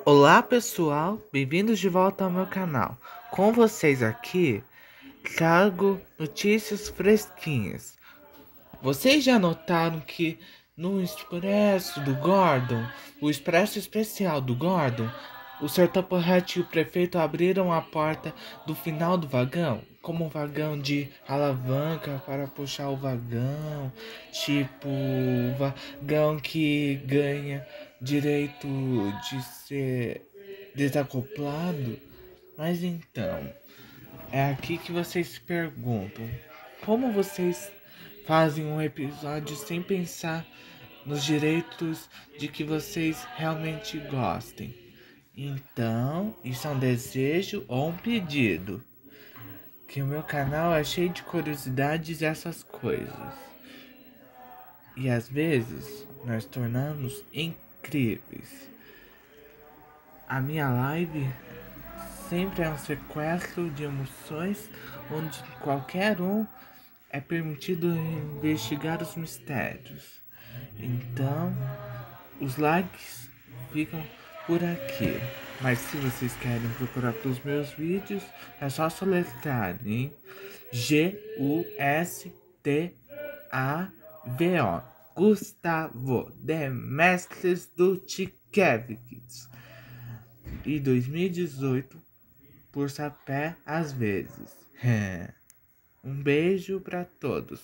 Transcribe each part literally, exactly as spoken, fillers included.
Olá pessoal, bem-vindos de volta ao meu canal. Com vocês aqui, trago notícias fresquinhas. Vocês já notaram que no Expresso do Gordon, o Expresso Especial do Gordon, o Sertão Porrete e o prefeito abriram a porta do final do vagão, como um vagão de alavanca para puxar o vagão, tipo o vagão que ganha direito de ser desacoplado. Mas então, é aqui que vocês se perguntam: como vocês fazem um episódio sem pensar nos direitos de que vocês realmente gostem? Então, isso é um desejo ou um pedido? Que o meu canal é cheio de curiosidades e essas coisas. E às vezes nós tornamos incríveis. A minha live sempre é um sequestro de emoções onde qualquer um é permitido investigar os mistérios. Então, os likes ficam por aqui. Mas se vocês querem procurar pelos meus vídeos, é só soletrar em G U S T A V O. Gustavo Demestres do Tchekevich. E dois mil e dezoito por sapé às vezes. Um beijo pra todos.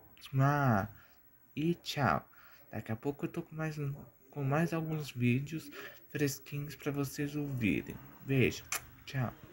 E tchau. Daqui a pouco eu tô com mais, com mais alguns vídeos fresquinhos pra vocês ouvirem. Beijo. Tchau.